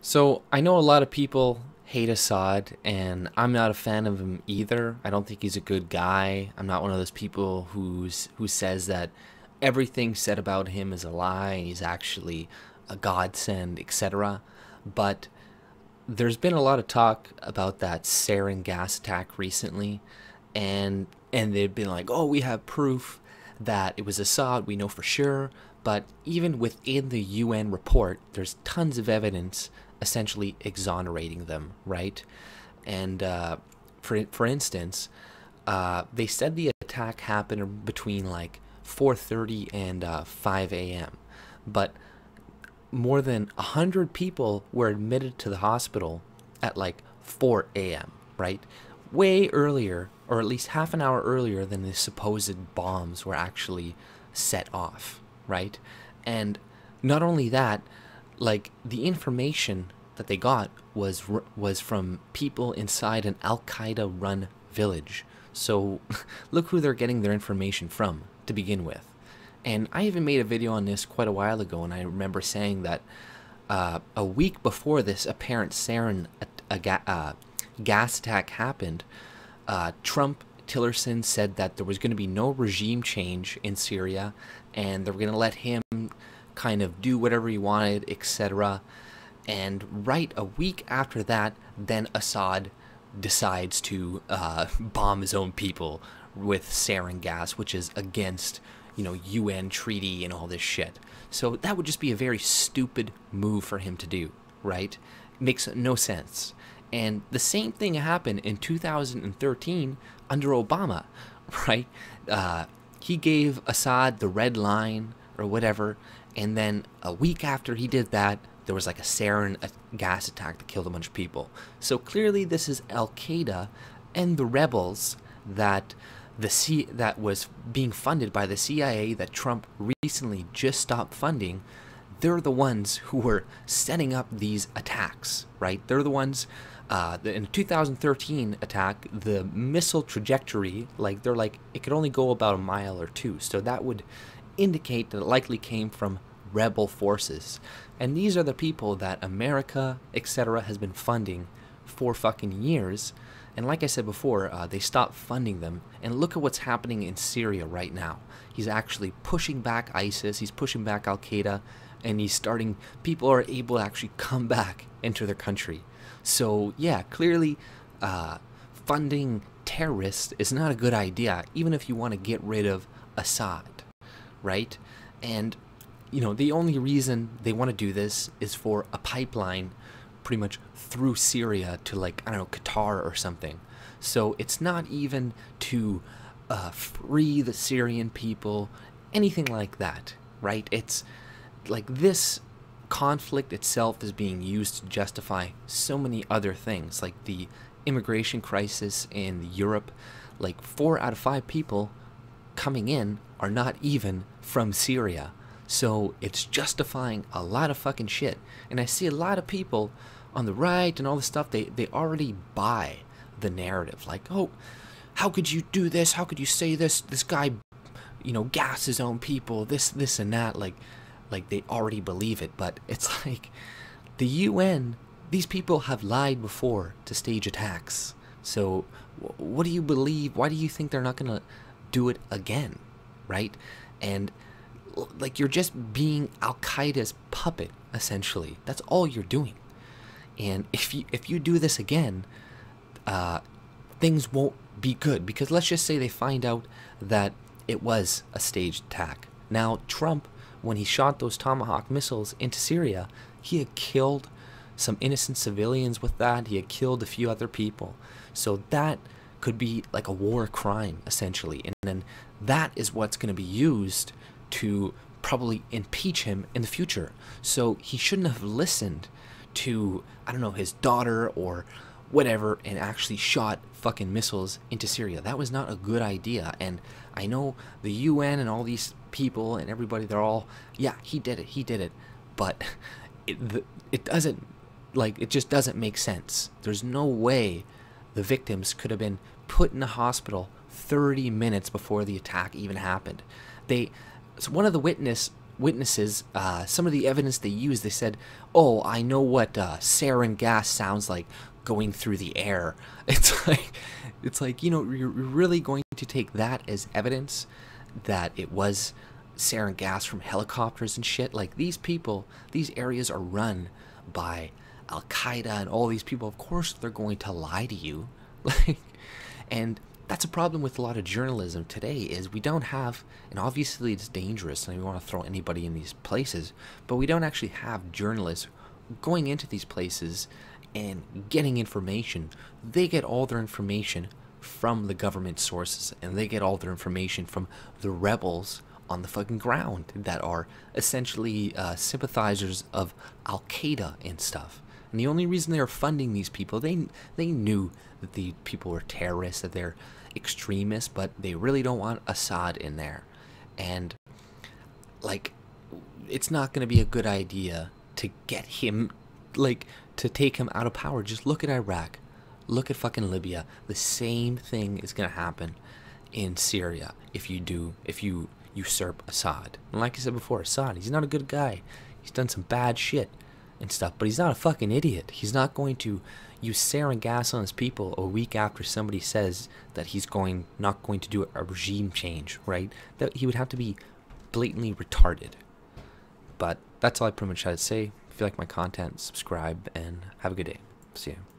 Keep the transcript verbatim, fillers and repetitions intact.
So I know a lot of people hate Assad, and I'm not a fan of him either. I don't think he's a good guy. I'm not one of those people who's who says that everything said about him is a lie and he's actually a godsend, et cetera. But there's been a lot of talk about that sarin gas attack recently, and and they've been like, "Oh, we have proof that it was Assad. We know for sure." But even within the U N report, there's tons of evidence essentially exonerating them, right? And uh, for for instance, uh, they said the attack happened between like four thirty and uh, five a m, but more than one hundred people were admitted to the hospital at like four a m, right? Way earlier, or at least half an hour earlier than the supposed bombs were actually set off, right? And not only that, like the information that they got was was from people inside an Al-Qaeda run village. So look who they're getting their information from to begin with. And I even made a video on this quite a while ago, and I remember saying that uh, a week before this apparent sarin a, a ga uh, gas attack happened, uh, Trump Tillerson said that there was going to be no regime change in Syria, and they were going to let him kind of do whatever he wanted, et cetera. And right a week after that, then Assad decides to uh, bomb his own people with sarin gas, which is against, you know, U N treaty and all this shit. So that would just be a very stupid move for him to do, right? Makes no sense. And the same thing happened in two thousand thirteen under Obama, right? Uh, he gave Assad the red line or whatever, and then a week after he did that, there was like a sarin gas attack that killed a bunch of people. So clearly this is Al-Qaeda and the rebels that the C that was being funded by the C I A that Trump recently just stopped funding. They're the ones who were setting up these attacks, right? They're the ones, uh, in the two thousand thirteen attack, the missile trajectory, like they're like, it could only go about a mile or two. So that would indicate that it likely came from rebel forces. And these are the people that America, et cetera, has been funding for fucking years. And like I said before, uh, they stopped funding them. And look at what's happening in Syria right now. He's actually pushing back ISIS, he's pushing back Al-Qaeda, and he's starting, people are able to actually come back into their country. So yeah, clearly uh, funding terrorists is not a good idea, even if you want to get rid of Assad, right? And you know, the only reason they want to do this is for a pipeline pretty much through Syria to, like, I don't know, Qatar or something. So it's not even to uh, free the Syrian people, anything like that, right? It's like this conflict itself is being used to justify so many other things, like the immigration crisis in Europe. Like four out of five people coming in are not even from Syria. So it's justifying a lot of fucking shit. And I see a lot of people on the right and all this stuff, they, they already buy the narrative. Like, oh, how could you do this? How could you say this? This guy, you know, gas his own people, this, this and that. Like, like they already believe it. But it's like the U N, these people have lied before to stage attacks. So what do you believe? Why do you think they're not going to do it again? Right? And like, you're just being Al-Qaeda's puppet, essentially. That's all you're doing. And if you if you do this again, uh, things won't be good. Because let's just say they find out that it was a staged attack. Now, Trump, when he shot those Tomahawk missiles into Syria, he had killed some innocent civilians with that. He had killed a few other people. So that could be like a war crime, essentially. And then that is what's going to be used to probably impeach him in the future. So he shouldn't have listened to, I don't know, his daughter or whatever and actually shot fucking missiles into Syria. That was not a good idea. And I know the U N and all these people and everybody, they're all, yeah, he did it, he did it. But it, the, it doesn't, like, it just doesn't make sense. There's no way the victims could have been put in a hospital thirty minutes before the attack even happened. They, so one of the witness witnesses, uh, some of the evidence they used, they said, "Oh, I know what uh, sarin gas sounds like going through the air." It's like, it's like you know, you're really going to take that as evidence that it was sarin gas from helicopters and shit? Like, these people, these areas are run by Al Qaeda and all these people. Of course, they're going to lie to you, like, and that's a problem with a lot of journalism today, is we don't have, and obviously it's dangerous and we want to throw anybody in these places, but we don't actually have journalists going into these places and getting information. They get all their information from the government sources, and they get all their information from the rebels on the fucking ground that are essentially uh, sympathizers of Al Qaeda and stuff. And the only reason they are funding these people, they they knew that the people were terrorists, that they're extremists, but they really don't want Assad in there. And like, it's not going to be a good idea to get him, like, to take him out of power. Just look at Iraq, look at fucking Libya. The same thing is going to happen in Syria if you do, if you usurp Assad. And like I said before, Assad, he's not a good guy. He's done some bad shit and stuff, but he's not a fucking idiot. He's not going to use sarin gas on his people a week after somebody says that he's going not going to do a regime change, right? That he would have to be blatantly retarded. But that's all I pretty much had to say. If you like my content, subscribe and have a good day. See ya.